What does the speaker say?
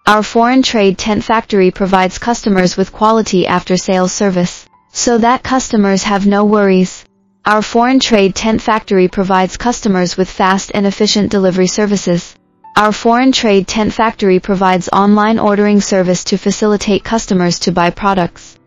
Our foreign trade tent factory provides customers with quality after-sales service, so that customers have no worries. Our foreign trade tent factory provides customers with fast and efficient delivery services. Our foreign trade tent factory provides online ordering service to facilitate customers to buy products.